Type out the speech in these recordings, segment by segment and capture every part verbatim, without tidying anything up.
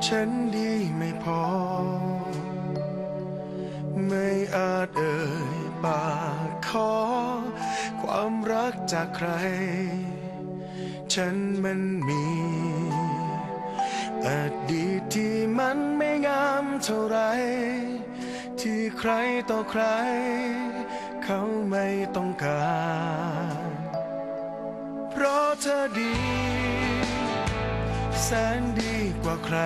ฉันดีไม่พอไม่อาจเอ่ยปากขอความรักจากใครฉันมันมีอดีตที่มันไม่งามเท่าไรที่ใครต่อใครเขาไม่ต้องการเพราะเธอดีแสนดีกว่าใคร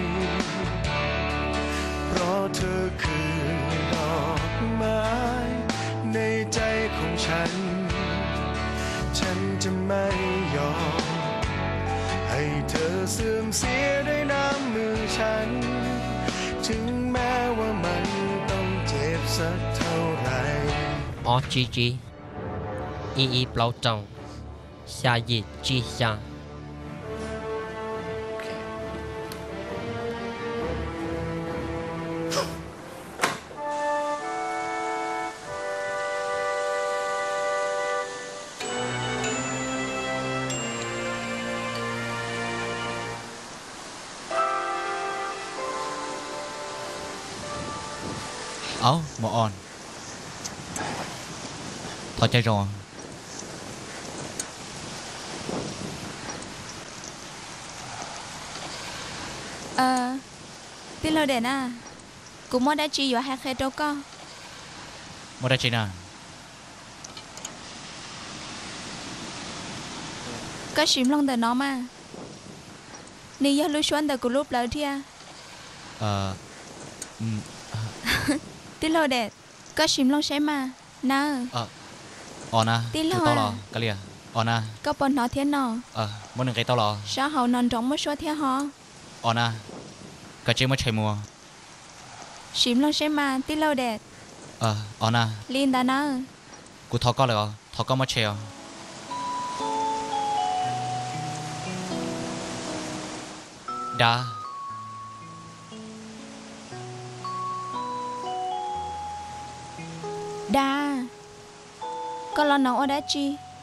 เพราะเธอคือดอกไม้ในใจของฉันฉันจะไม่ยอมให้เธอเสื่อมเสียด้วยน้ำมือฉันถึงแม้ว่ามันต้องเจ็บสักเท่าไหร่อ๋อจีจีอีอีเปล่าจัง下一จี下เอ้าหมออ่อนถอดใจรอเออที่เราเด่นอ่ะกูมอได้จีอยู่แฮกเคโดก็มอได้จีน่าก็ชิมลงแต่น้องมานี่ยังรู้ชวนแต่กูรูปแล้วที่อ่ะเอออืมที่เราเด็ดก็ชิมลงใช่มาเนอะเอออ๋อนะที่เราตอหรอกะเลียอ๋อนะก็ปนนอเทียนนอเออมอหนึ่งไก่ตอหรอชาเขานอนจ้องมาชัวเทียหออ๋อนะกะเจ้ามาใช้มัวชิมลงใช่มาที่เราเด็ดเอออ๋อนะลินดานะกูทอก็เลยอ๋อทอก็มาเชียวดาดาก็รอน้องโอดาจี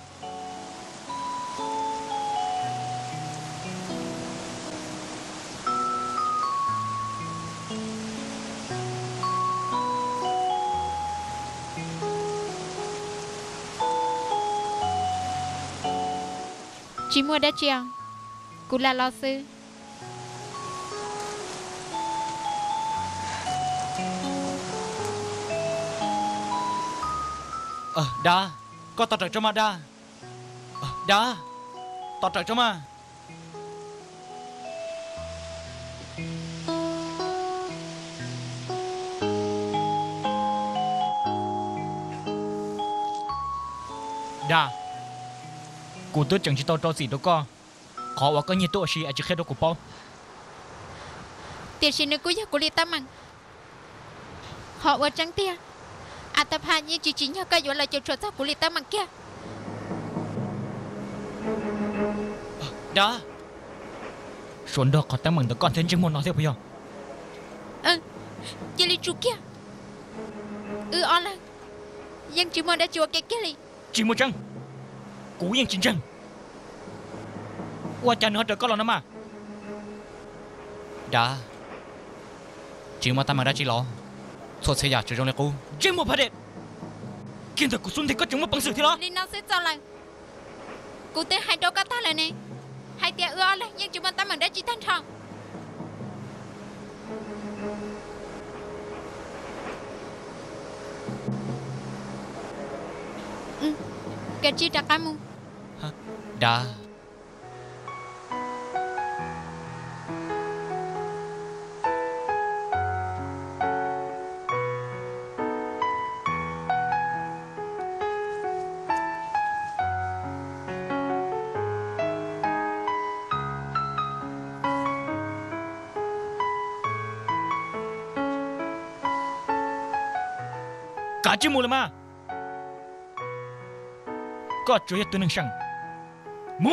จีมัวได้เจียงกูลาลอซื้อเออดาก็ต่อจากเจ้ามาดาเออดาต่อจากเจ้ามาดากูตัวจังชิโตโตสีตัวก็ขอว่าก็ยี่ตัวชีอาจจะแค่ตัวกูป้อเตียชินึกูอยากกูรีตามังขอว่าจังเตียอาตาพานี่จีจีเนี่ยก็อยู่อะไรจะชดจากกูรีตามังเกียดาส่วนดอกขอตั้งมึงแต่ก่อนเซนจิงมอนนอเทียบพี่ยเออเจลิจูเกียเอออะไรยังจีมัวได้จัวเก๊กเลยจิงมัวจังกูยังจริงจังว่าจะเนื้อเด็กก็รอนะมาดาจิงมาตามมาได้จีรอโทษเสียอยากจะจงเลยกูจิงมัวพระเดชกินแต่กูสุนที่ก็จิงมัวปังสือที่รอนี่น้องเสียใจเลยกูเตะให้ดอกกระตาเลยเนี่ยให้เตี้ยเอออะไรยังจีมาตามมาได้จีทันทองอืมแกจีจากกัมมูดา cả chứ mù là mà có chủ yếu tôi nâng sang mù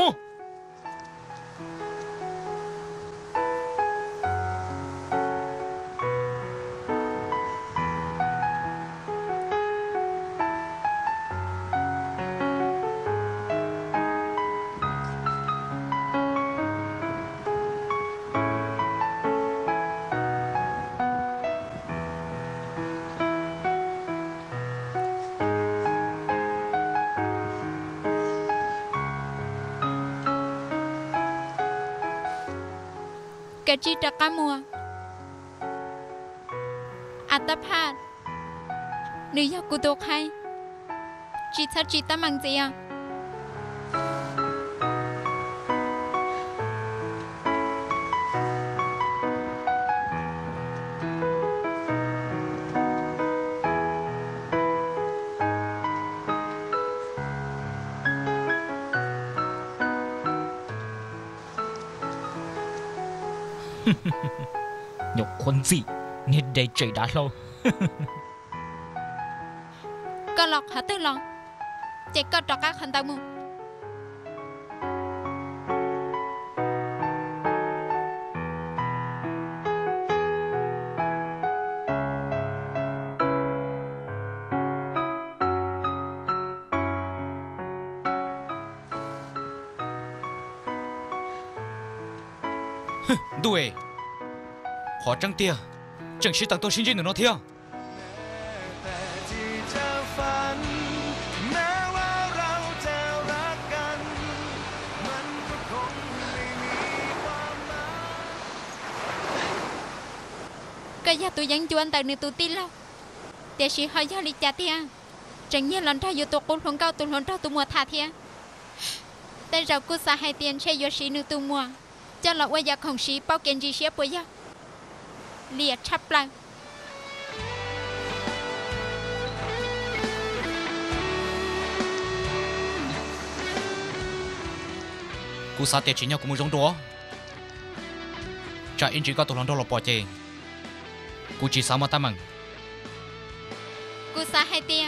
cái chi trả cá mùa à ta phạt nữ giờ cô độc hay chỉ thật chỉ ta mang gì à nhục quân gì nên đây trời đã lâu có lọc hả tư lọc chỉ có trò các hành tàu mù đuổi họ trăng tia chẳng chỉ tặng tôi xin nữa nó thiêng แต่ที่จะฝันแม้ว่าเราจะรักกันมันก็คงไม่มีความหมาย cái giờ tôi vẫn chuan tại nơi tôi tin lâu để chỉ hỏi giờ lịch trả tiền chẳng như lần thay tôi cũng không cao tôi lần thay tôi mua thà thiệtแต่เรากูสาให้เตียนใช้ยศสีนึกตัวมัวจะหลอกว่าอยากของสีเป้าเกณฑ์จีเชียปุยยะเลียชับปลังกูสาเตียชิญญากูมึงจงตัวจะอินจีก็ตัวหลังตัวหลบปอเจกูจีสามมาตามังกูสาให้เตีย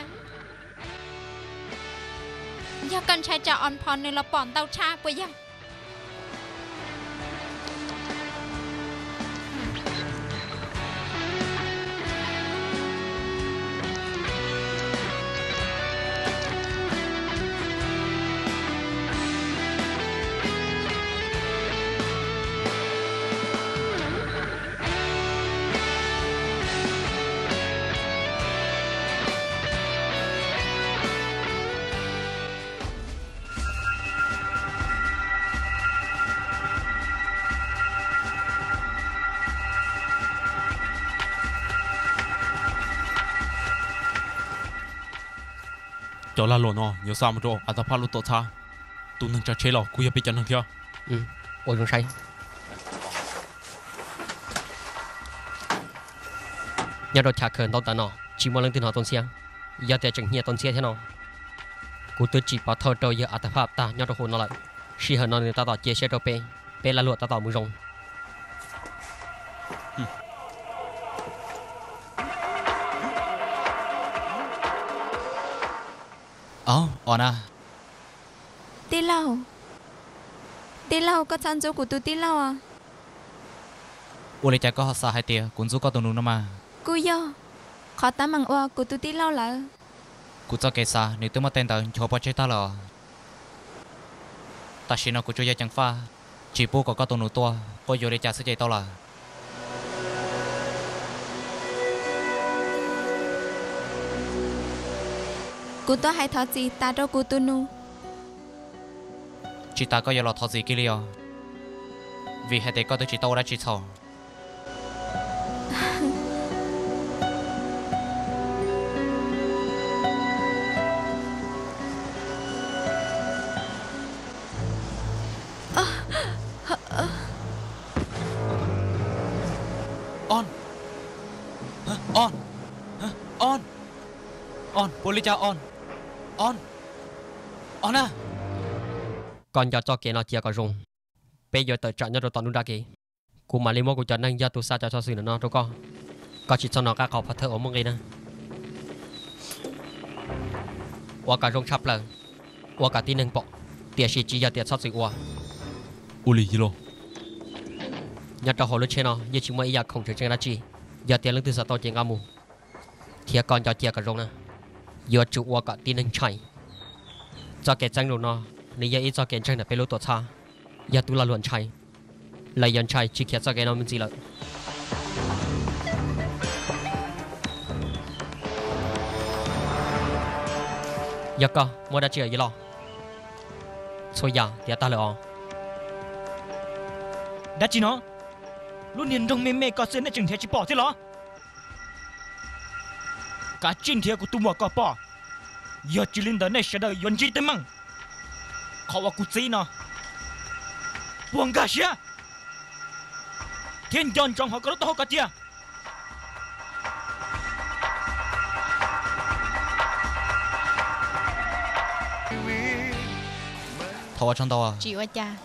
อยากกันใช้จะอ่อนพรในละปอนเตาชาปุยยะ cho là lộn nó nhiều sao mà rồi à ta phát lụt tổ cha tụi nâng trả chế lò cú bị chấn thằng kia ừ ôi trong say nhà đồ chả khẩn đâu ta nó chỉ một lần tin họ tôn xiang giờ thì chẳng nhẹ tôn xe thế nào cú tôi chỉ bảo thơ đầu giờ à ta pháp ta nhà đồ hồn nó lại khi hờn nó người ta tỏ chia sẻ đồ pe pe là lụa ta tỏ mù rồng ờ ổn à tí lâu tí lâu có chăn chỗ của tôi tí lâu à u lấy trái có họ xa hai tia cuốn rú có tàu nung nó mà cú yo khó tắm bằng oa của tôi tí lâu là cú cho kẻ xa nếu tôi mà tên tao cho bao chế ta là ta xin nó cú cho gia chẳng pha chỉ bu có có tàu nung to có vô để trả sự chạy tao là cú tôi hay thọ gì ta đâu cú tôi nu chỉ ta có giờ là thọ gì kia liao vì hai tay có tôi chỉ tao đã chỉ thọ on on on on police on on on à còn giờ cho kẻ nó chia có rung bây giờ tự chọn nhau đồ toàn luôn đã kì cú mà lấy mua cú chọn năng giờ tôi xa cho cho sự nó đâu có có chỉ cho nó các học phát thơ ở một ngày nèว่าการรงชับเลยว่าการที่หนึ่งปอกเตียชีจียาเตียชอบสิว่า u lì gì lo ยาตะหอลุเชนอยาชิมว่าอยากคงจะเจงราจียาเตียเรื่องที่สตอเจงอามูเทียก่อนจะเจียกับรงนะยาจุว่าการที่หนึ่งใช่จะเกจังรู้เนาะนี่ยาอีจะเกจังเนี่ยเป็นรู้ตัวชายาตุลาล้วนใช่เลยยันใช่ชีเขียจะเกนเอามันจีเลยยาก็มัวได้เจียยี่หรอช่วยยาเดี๋ยวตาเลยอ๋อ đã chỉ nó luôn nhìn trong mê mê có xin để chừng thế chỉ bỏ thế đó cả chinh thế của tôi mua có bỏ giờ chỉ linh đến này sẽ đợi yuan chi tới măngเขาว่ากูจีนะวงกาเชียเทียนยอนจองเขาก็รู้ตัวเขาก็เจียทว่าช่างตัว chịu à cha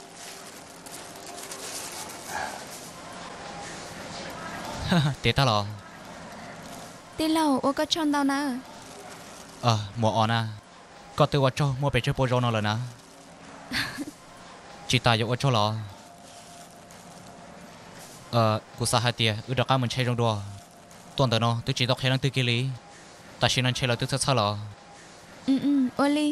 เตะตาหรอ tí lâu ô có chọn tao nè เออหมัวอ่อนนะก็ตัวว่าโจมัวไปเจอโปรโจนเลยนะจีตายอยู่ว่าโจหรอเออกูสาหัสเตียอุดก้ามันใช้รงดัวตัวเดินเนาะตัวจีตอกเฮลังตัวกิลีแต่ชินันใช้เราตัวชัดๆหรอ ừ ừ ô ly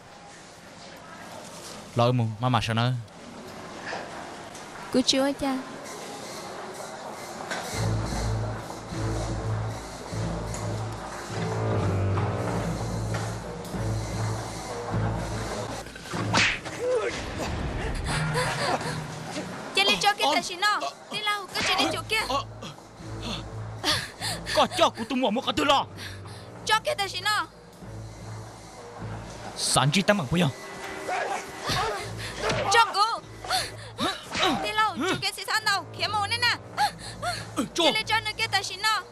รอมึงมาหมาชนะกูchịu à cha cái tài xế nó đi lâu cứ chạy đi chỗ kia có cho của tôi mua một cái thứ lo cho cái tài xế nó sản chỉ tấm bằng bây giờ cho cô đi lâu chỗ cái xe sang đâu kiếm mồ nên nè cho lên cho nó cái tài xế nó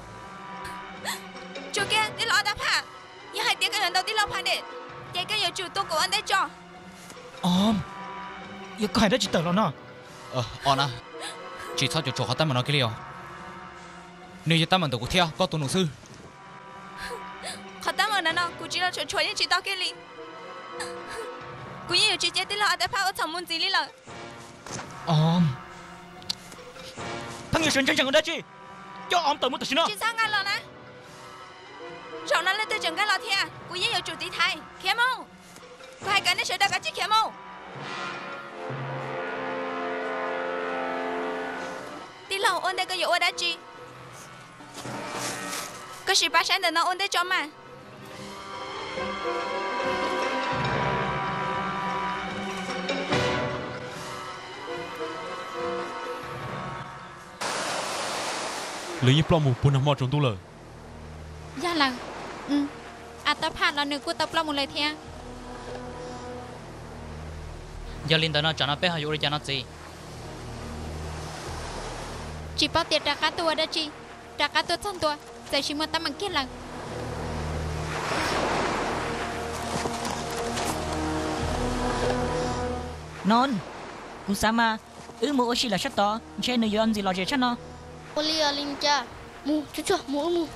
chỗ kia đi lo đáp hạ như hai tiếng cái lần đầu đi lo phá để để cái giờ chủ tôi của anh đấy cho ôm giờ cái đó chỉ tờ lo nó ờ on à chỉ sao cho chỗ họ tấm mà nó cái liều nếu như tấm mà tụi cô theo có tụi nữ sư họ tấm mà nó cô chỉ là chỗ chỗ như chỉ tao cái li cô như chỉ chết đi là đã phá ở trong môn gì li là om thằng người sinh chân chân ở đây chi cho om tụi muốn tụi nó chỉ sao ngăn lo nè rồi nó lên từ trường cái lo theo cô như chủ tỷ thái kiếm không cô hai cái này sẽ đặt cái chiếc kiếm không đi lâu ôn đây có dụ ở đó chi có sự phát sinh để nó ôn đây cho mà lấy những plom một buôn nằm mò trong tu lờ dạ là ừ à ta phạt là nửa của tập lòng một lời theo giờ linh tới nó cho nó bé hay vô đi cho nó gì chỉ bao tiền trả cảตัวđó chị trả cảตัวthânตัวแต่ชิมันตั้งมันเกี่ยงหลัง non kusama ư mu oshi là sắp to chơi nơi yon gì lo chơi chắc nó Oli alincha mu chuchu mu mu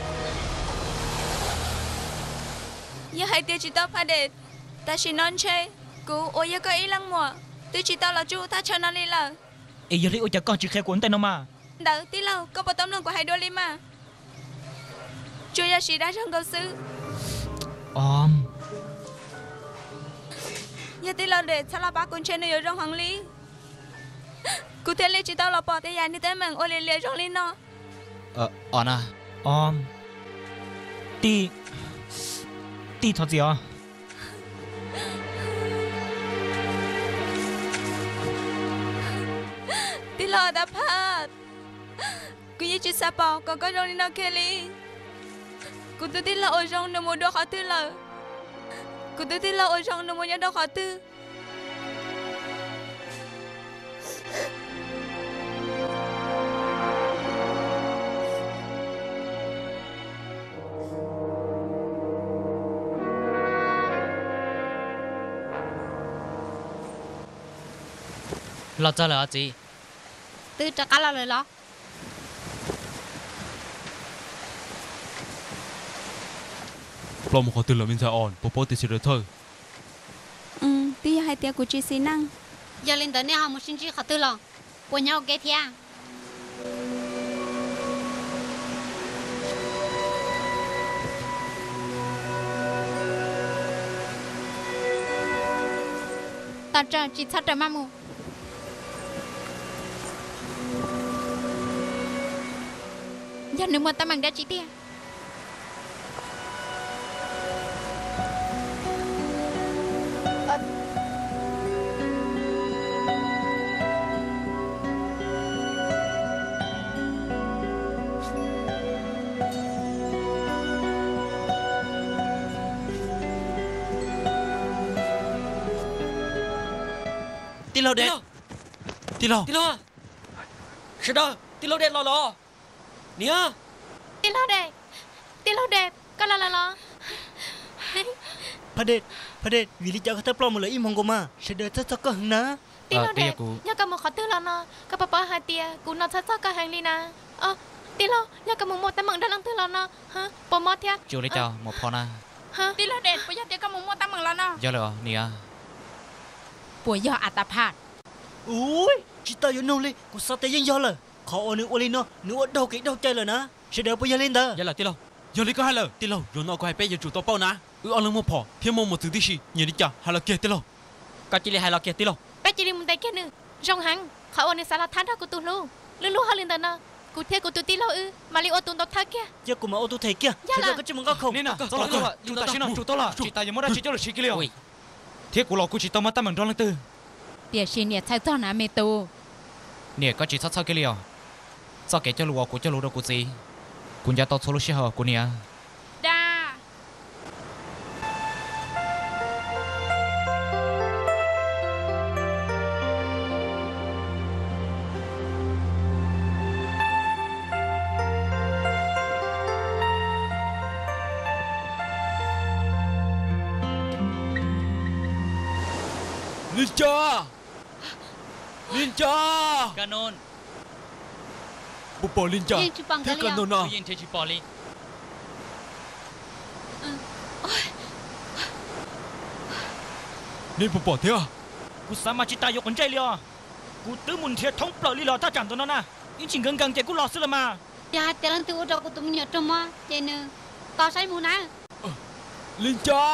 như hai tiêu chỉ tao phải để ta chỉ non chơi cô ôi giờ có ý lăng mùa tôi chỉ tao là chú ta cho nó đi là ý giờ đi ôi chả con chỉ khai cuốn tay nó mà đợi tí lâu có bao tấm lưng của hai đôi ly mà chú giờ chỉ đã trong cầu sư om giờ tí lâu để sao là ba con chơi nơi trong hoàng lý cô thấy lý chỉ tao là bỏ tay dài như thế mà ôi lì lì trong lý nó ờ on à om ti ti thật gì à tí lâu đã phát cô như chỉ sao bỏ còn có trong lý nó kia lý cô tôi tí lâu ở trong nó mua đồ khó tư là cô tôi tí lâu ở trong nó mua nhớ đồ khó tư lo cho là gì từ trả cả là lời lo plom một khó từ lờ mình ra on popo từ sự thôi ừ tí hai tia của chị xí năng giờ lên tới này họ một sinh chi khó tư lòng của nhau ghé thia ta chờ chỉ sao chờ mà mù giờ nếu mà ta mang ra chỉ tia tí lâu đẹp tí lâu tí lâu sẽ đó tí lâu đẹp lò lò nè tí lâu đẹp tí lâu đẹp có là là là พระเดชพระเดชวิริจาคาถาปลอมมาเลยอีมองกมาเสด็จจะจะก็หึงนะ tí lâu đẹp nhớ cả một khó tư là nó cả bà hai tia cú nó sát sát cả hàng đi nè ờ tí lâu nhớ cả một một tấm bằng đang lăng tư là nó hả bỏ mót thia จูเลยเจ้าหมอพอนะ hả tí lâu đẹp bây giờ tia cả một một tấm bằng là nó เยอะเลยอ๋อเนี่ยป่วยยออัตภาพโอ้ยจิตตาอยู่นู่นเลยกูสัตย์ยังยอเลยขอเอาหนึ่งวันเลยเนาะหนึ่งวันดาวกี่ดาวใจเลยนะเสด็จไปยังเล่นเด้อ giờ là tí lâu giờ lấy có hai lời tí lâu rồi nó có hai bé giờ chủ tao bao ná ừ ăn lương mua phò thêm mua một thứ tí gì nhìn đi chả hai là kia tí lâu có chỉ là hai lò kia tí lâu ไปจีริมุนไตแค่หนึ่งจงหังเขาเอาในสารทันถ้ากูตูลูลูลูฮาลินตานะกูเทียกูตูตีเราอือมาลิโอตุนตบทักแกเจ้ากูมาเอาตัวเทกี้เสด็จก็จะมึงก็คงนี่นะตลอดตลอดจูตาชินะจูตลอดจิตตายังไม่ได้จิตเจ้าเลยชิกิเลยเที่ยกูหลอกกูจิตต้องมาตั้งเหมือนดอนลังตือเดี๋ยวชีเนี่ยใช้ต้นน้ำเมตูเนี่ยก็จิตซัดซัดกิเลยซัดแกเจ้าลูกกูเจ้าลูกเรากูสิกูจะต้องโซลูเชียร์กูเนี่ยดาลินจาลินจากานนปุ๊บปอลินจายิงจุปังเทกันกันเลยโนนะยินเทชิปอลีนี่ปุ๊บปอเทียกูสามารถจิตตายกคนใจเลยกูตื้อมุนเทียท้องเปล่าลีหล่อท่าจันตัวนั้นนะยิ่งชิงเงินกังใจกูหล่อสุดละมาอย่าแต่ลังตัวดอกกูตุ้มเนี่ยจมมาเจนต่อใช้หมูนะลินจา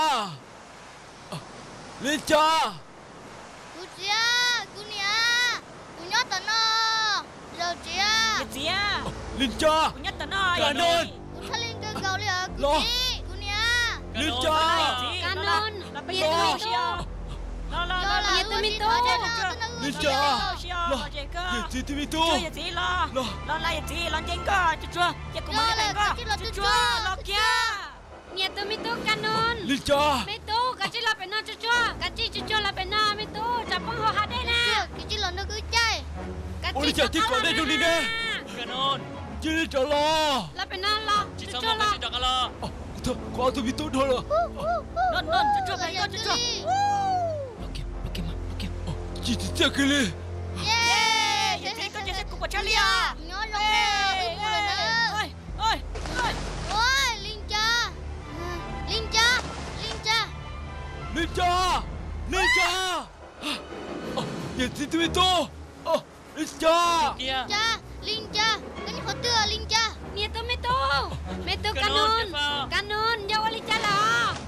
ลินจากูเจียกูเนี่ยกูยอดตะนอเราเจียเจียลินจากูยัดตะน้อยการนนกูทะเลงเกาเลยอ่ะกูจีกูเนี่ยลินจาการนนเราไปเบียเยี่ยร์มตัวเชียวรอรอรอรอเบียร์ตัวมิโต้ลินจาเชียวเจ๊ก็อย่าจีที่มีตัช่ววยอย่าจีรอรอรออย่าจีรอเจ๊ก็จุ๊จ้วอย่ากูมาแต่ก็จุ๊จ้วรอเกี้ยเนี่ยตัวมิโต้การนนลินจามิโต้กัจจิลาเป็นน้าจุ๊จ้วกัจจิจุ๊จ้วลาเป็นน้ามิโต้จับปังหัวหาได้นะกัจจิลานึกใจกัจโอ้จิลินจาที่ก่อนได้ดูนี่แน่กานนจีลินจาลาลาเป็นน้าลาจิจุ๊ตจ้สวมองลาจิตจักรลาเธอขอตัวมีตัวเธอละนนนนจุ๊จ้วไปก็จุ๊จ้วโอเคโอเคมาโอเคจีที่จะกินเลยเย้อย่าจีก็จะเซ็ตกูปวดเฉลี่ยย้อนลงเลยกูเลยนะเฮ้ยเฮ้ยเฮ้ยโอ้ยลิงจ้าลิงจ้าลิงจ้าลินจาลินจาอย่าจีที่มีตัวลินจาเกียจ้าลิงจ้ากันหัวเตือลิงจ้าเนี่ยตัวไม่โตไม่โตกันนนกันนนยาวลิจ้าหรอ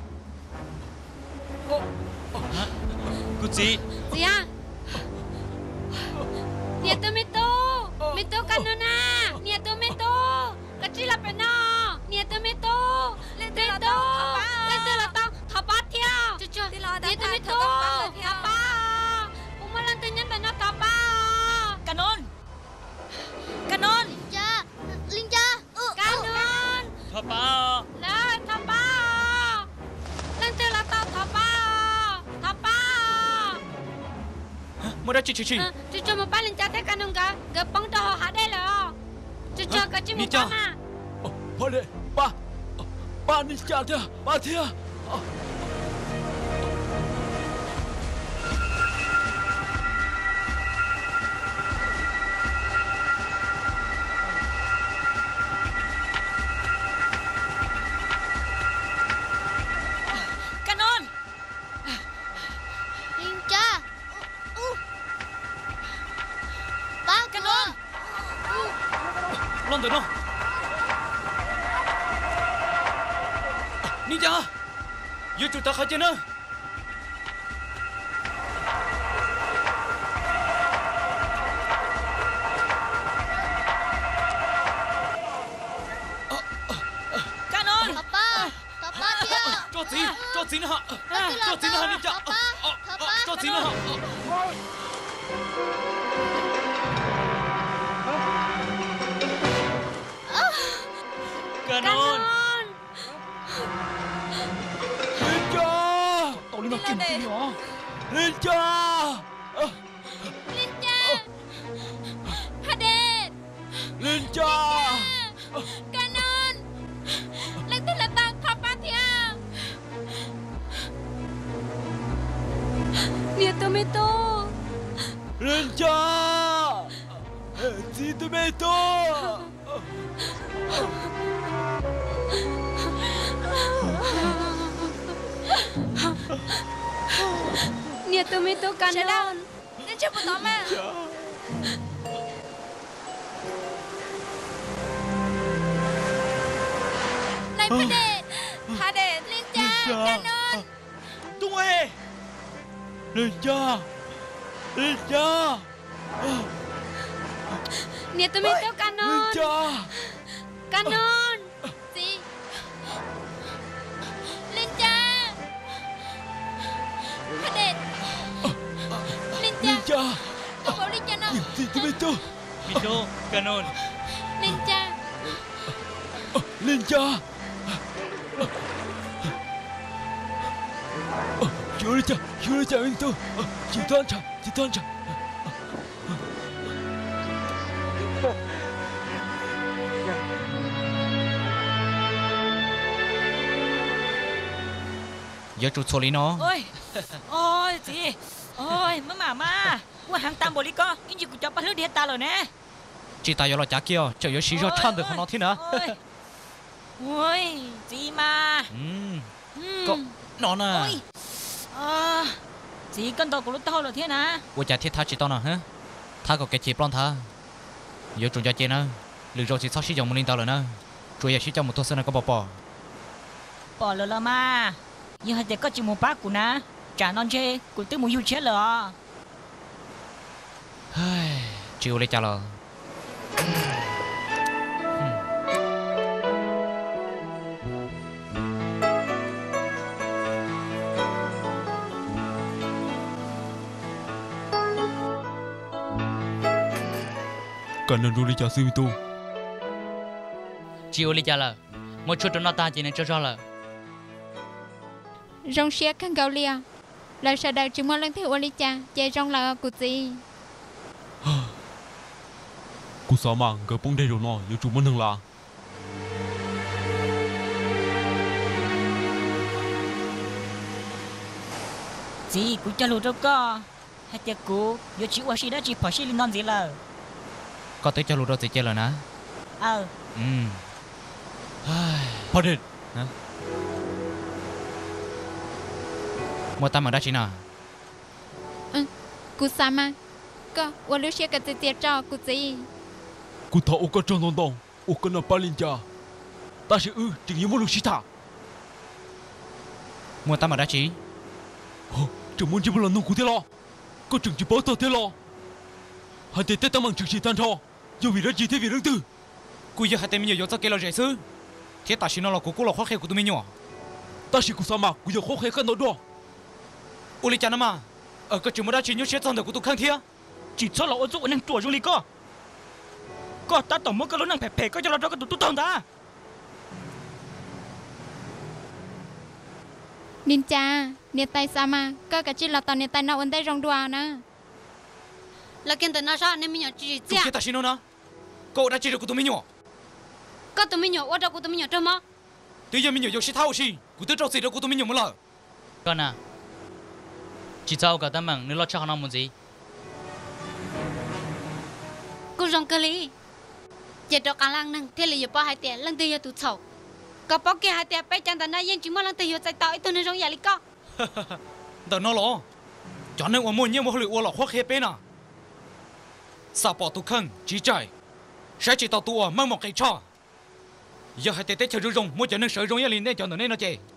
กูจีเสียเนี่ยตัวไม่โตไม่โตกันนนนะเนี่ยตัวไม่โตกัจจิลาเป็นน้าเนี่ยตัวไม่โตเล่นตัวโตเล่นตัวละต้องทับปัดเที่ยวจุ๊จุ๊เนี่ยตัวไม่โตทับป้าผมมาเล่นตัวยันแต่น้าทับป้ากันนนกันนนลิงจ้าลิงจ้ากันนนพ่อป้าแล้วทับป้าเล่นตัวละต้องทับป้าทับป้าไม่ได้จิตชิชิจุ๊จุ๊มาป้าลิงจ้าเทกันนงกะกะปังต่อหาได้เหรอจุ๊จุ๊กัจจิมุป้ามาพอเลยป้าป้าลินจาเถอะป้าเถอะกันนนลิงจ้าป้ากันนนลองเดี๋ยวน้องนี่จ้าอยู่จุดตาเขาเจนะกันนนทับป้าทับป้าเที่ยวจอดสีจอดสีนะฮะกัจจิลาจอดสีนะฮะนี่จ้าทับป้าทับป้าจอดสีนะฮะกานกันนนลินจาตอนนี้มากินกินเหรอลินจา lên cha Canon Lần thứ là tao thọ bát thia Nia tomato lên cha gì tomato Nia tomato Canon Nên chưa tóm mà Này Phá Đệ Phá Đệ Lên cha Canon tung ê lên cha lên cha Nia tomato lên Canon cha Canon Gì Lên cha Phá Đệ Lên lên cha cha Cậu bảo lên cha nào gì tomato Mito, Canon. Lên cha lên cha chưa lên cha chưa lên cha anh tôi chỉ toan cha chỉ toan cha Giờ chủ số lý nó. Ôi Ôi gì Ôi mà mà mà Ủa hàng tam bộ lý có Cái gì cũng cho bắt lướt đi ta rồi nè Chỉ ta giờ là chả kia, chờ giờ xí rồi chăn được không nó thế nữa. Ôi Ôi Gì mà Ừm, Ừm. có nó nè. Ôi À Gì con tàu của lúc tao rồi thế nè Ủa chả thiết tha chỉ tao nè hả? Tha có cái chỉ plon tha. Giờ chúng ta chơi nè, lựa rồi chỉ sau xí dòng một linh tao rồi nè. Rồi giờ xí cho một thuốc sơn có bỏ bỏ. Bỏ lỡ là mà Nhưng hãy để có chỉ một bác của nè Chả non chê Của tư một yêu chết lỡ Chịu lấy chả lờ. cần lần đuôi cha sư tu Chịu lấy chả lờ. Một chút nó ta chỉ nên cho cho lờ. Rong xia khăn gạo lia Lời sợ đời chúng mong lần thứ ô lý cha Chạy rong là của gì cú sao mà cái bông đây rồi nó yêu chúng mình là Gì cũng cho lụt đâu có Hãy tiệc cú Yêu chịu quá xí đó chỉ bỏ xí lên non gì lờ Có tới cho lụt đâu thì chơi lờ nè. Ờ Ừm. phát hiện Hả? Mua ta mà đã chỉ nào. Cú sa mà Có ô lưu xia cả tiệt tiệt cho của gì cú thọ ô cái trong lòng đồng ô cái nào palin cha ta sẽ ư chỉ như một lúc xí thả Mua ta mà đã chỉ. chẳng muốn chỉ một lần nông cú thế lo có chừng chỉ bảo tao thế lo hai tên tết ta mang chừng chỉ tan thọ dù vì đó chỉ thế vì riêng tư Cú giờ hai tên mình nhiều cho cái lo dễ sư. Thế ta xin nó là cú cú là khó khăn của tụi mình nhỏ. ta sẽ cú sao mà cú giờ khó khăn khăn đó đó Ô lý chả nó mà. Ở cái chuyện mà đã chỉ nhớ chết trong đời của tụi khăn thia. Chỉ cho là ô dụ năng chùa trong lý có Có ta tổng mất cái lối năng phẹp phẹp Có cho là cho cái tụi tụi tông ta Nín cha Niết tay sa mà Có cả chỉ là tao niết tay nào ấn tay rong đùa nè Là kiên tận nó ra nên mình nhỏ chỉ Tụi chả kia ta xin nó nè. Cậu đã chỉ được của tụi mình nhỏ. Có tụi mình nhỏ Ở đâu của tụi mình nhỏ trông mà Tuy giờ mình nhỏ sẽ thao gì. Cú tới trâu gì đâu của tụi mình nhỏ mới lờ. Con à. Chỉ sao cả tấm bằng nếu lo cho nó muốn gì. Cô rong cơ lý Chỉ cho cả lăng nâng Thế là giờ bỏ hai tiền Lăng tư giờ tụt sầu Có bỏ kia hai tiền Bây chẳng tận nó Yên chỉ muốn lăng tư giờ chạy tao Ít tôi nên rong giả lý có Tao nó lo. Cho nên ông muốn nhiều mà hơi uo lọ khoác hết bên à. Sao bỏ tụi khăn chỉ chạy. Sẽ chỉ tao tụi mang một cái cho. Giờ hai tên tết chơi rong muốn cho nên sợ rong liền nên cho nó nên nó chơi.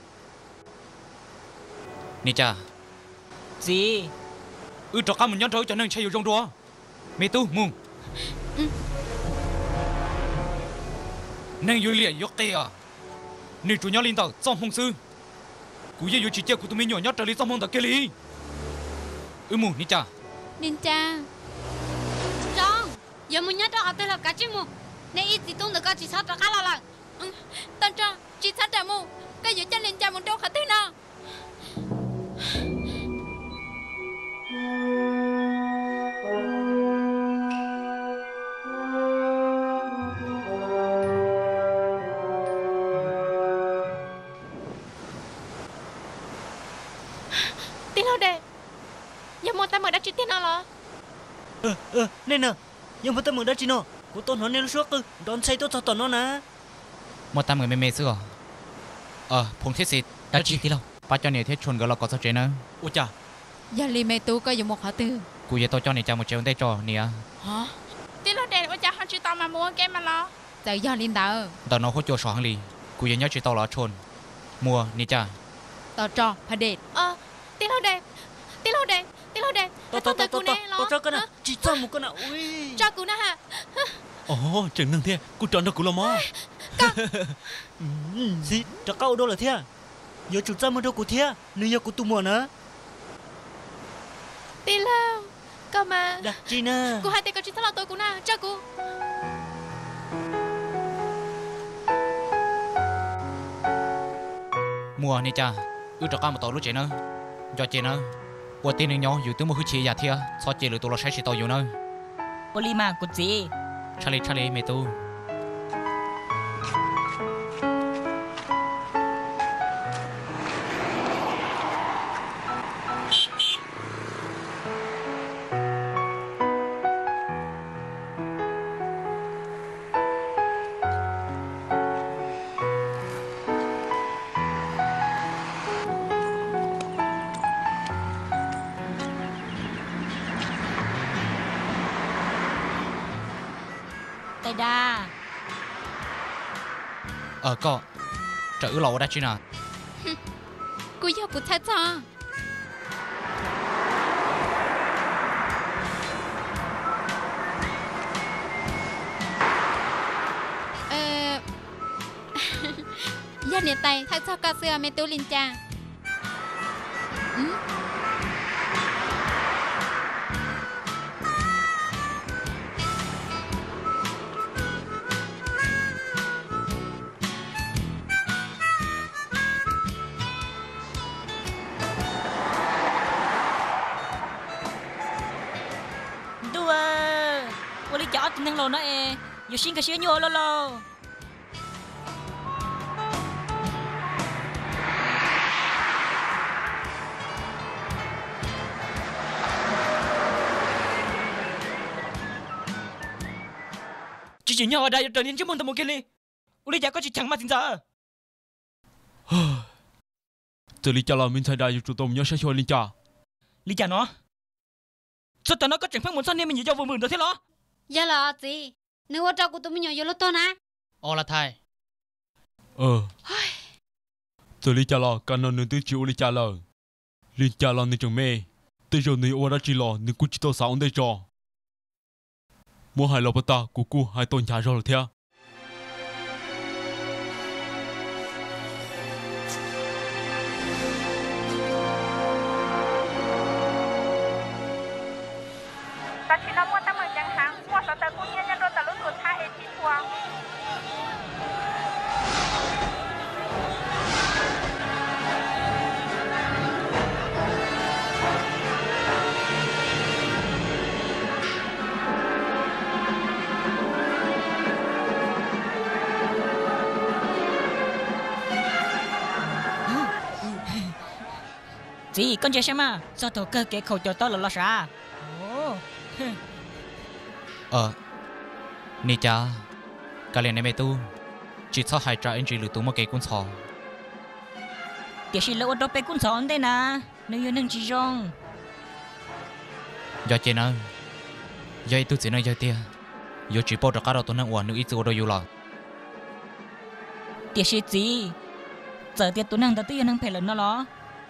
Nè cha. Gì Ừ cho cả một nhóm trâu cho nên chơi rong đùa. Mẹ tu mùng. Nên yêu liền yêu tê à. Nếu chủ nhóm liên tàu xong hông sư. Cú giờ yêu chỉ chơi của tụi mình nhỏ nhất trở lý xong hông tàu kia lý. Ừ mùng nè cha. Nín cha Rong Giờ muốn nhớ cho họ tên là cả chứ mù Nên ít gì tung được có chỉ sao cho khá là lặng Tao cho Chỉ sát trả mù Cái giữ chân lên cha một trâu khả thế nào giờ mua ta mở đã chỉ tiền nào lo ờ ờ nên nè nhưng mà ta mừng đó chị nó của tôi nó nên suốt cơ đón say tôi cho tao nó nè มอตามเงินไม่เมซึกเออพงเทศิษย์ đã chỉ tí đâu ป้าเจ้าเนี่ยเทศชนกับเราก็จะเจนะ Ủa chà giờ lì mẹ tu có dùng một họ tư กูจะตัวเจ้าเนี่ยจะมาเจ้าได้จอเนี่ย hả tí lo đèn cha họ chỉ tao mà mua cái mà lo giờ giờ linh tao ตอนน้องเขาโจสองลีกูยังย้อนจีตอล้อชนมัวนี่จ้า tao cho phải để ờ tí lo đèn tí lo đèn tí lo đèn tao tao tao tao tao cho cái nào chỉ cho một cái nào ui cho cú na hả อ๋อจังนั่งเท่กูจอนตะกูละมอ gì cho câu đâu là thế giờ chủ gia mà đâu của thế nếu giờ của tụi mùa nữa tí lo cơ mà đặt chi nè cú hai tay có chỉ thằng lo tôi cú na cho cú มัวนี่จ้าอือจะก้ามาต่อรู้เจนะยอเจนะวันที่หนึ่งย้อนอยู่ตึ้งมือคือเชียร์เทียซอเจหรือตัวเราใช้ชีต่ออยู่เนอะ Oli mà cút gì ชาลีชาลีเมตู Tay đa เออก็จะอือเราได้ชินะ cú giờ cú thay cho ờ giờ nè tay thay cho cá sấu mẹ tu linh cha ừ? Đua Oli chó tình thằng lồ nó e Giờ xin cái xíu nhô lô lô Chị chỉ nhau ở đây trở nên chứ môn tầm một kia đi Uli chả có chị chẳng mà xin giờ 这里家老民才大有主动要下去领家 Lý chả nó Sao tao nó có chẳng phát muốn sao nên mình nhớ cho vừa mượn được thế đó giờ là gì nếu ở trong của tụi mình nhiều vô lô tô nè ออละไทยเออ这里家老干了能对起我的家了领家老你整咩对着你我的只老你估计到啥样的着莫害老不大姑姑还多家着了天 ta chỉ nói mua ta mời chẳng hạn mua sợ ta cũng nhân nhân đôi ta lúc tuổi tha em chỉ thua Gì con chơi xem mà sao thổ cơ kế khẩu cho tao là lo sao เออนี่จ้าการเรียนในเมตูจีชอบหายใจเอ็นจีหรือตัวมาเกกุนซอ Tiếc xí lỡ đâu bé cũng sống đây nè nếu như nâng chỉ rong ยอเจนะยอยตัวเจนะยอยเตียยอจีปอดรักเราตัวนั้นอ้วนนึกอีตัวเราอยู่หรอ Tiếc xí gì giờ tiếc tụi nâng tao tiếc nâng phải lớn nó lo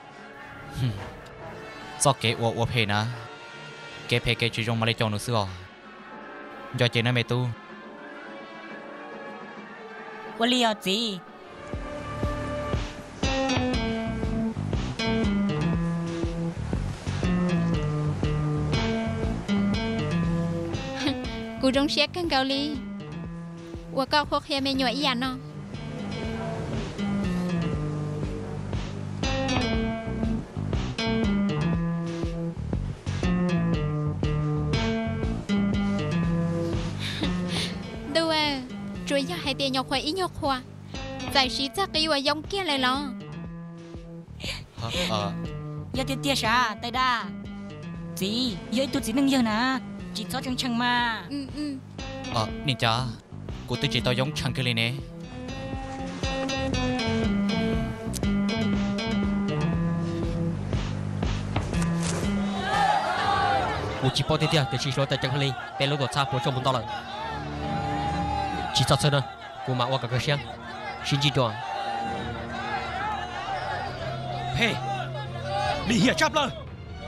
ซอกเกอวอวเพนะเกเพเกจีจงมาเลยจองหนูซื้อ ยอเจนะเมตู Oli à gì cú rong xét căng cao li và cao khó khăn mẹ nhồi yên nó đâu à rồi giờ hai tiền nhọc khoai ý nhọc khoa giải trí chắc cái và giống kia lại lo เออ giờ tiếc tiếc sao tay đa chị giờ tôi chỉ nâng giờ nè chị cho chẳng chẳng mà ừ ừ ờ nên cha cô tôi chỉ tao giống chẳng cái này nè 我只包点点，但是说在整里，别路多差，不说不到了。chỉ sao sơn à, cô mà qua cả cái xe, xin chỉ cho. Hey, đi here chắp lên.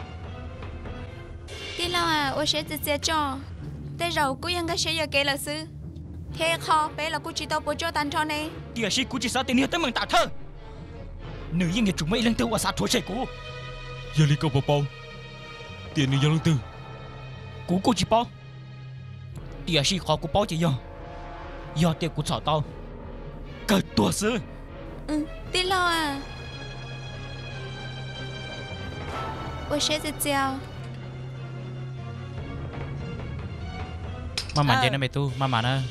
Tí lâu à, tôi sẽ tự sẽ cho. Thế rồi cô yên cái sẽ giờ kể là sư. Thế khó, bé là cô chỉ tao bố cho tàn cho này. Thì sĩ cô chỉ sao tiền hiệp tới mừng tạ thơ. Nữ yên nghe chúng mấy lần tiêu qua sát thua chạy cô. Giờ đi câu bao bao, tiền nữ giờ lần tư. Cô cô chỉ bao. Thì sĩ khó cô bao chỉ giờ. Giờ tiền cô sợ tao. Cởi tua sư. Ừ, tí lâu à. Tôi sẽ tự chào. Mama vậy nè mẹ tu, mama nè.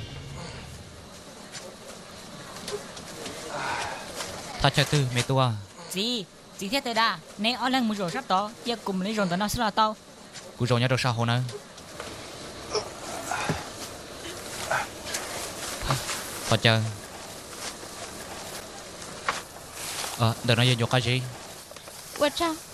Thật cho tư mẹ tu à. Chị, chị thế tới đã. Nên ở lần một rồi sắp đó, giờ cùng lấy rồi tao nó sẽ là tao. Cú rồi nhớ được sao hồn nè. Thật chờ. Ờ, đợi nó vô cái gì? Ủa sao?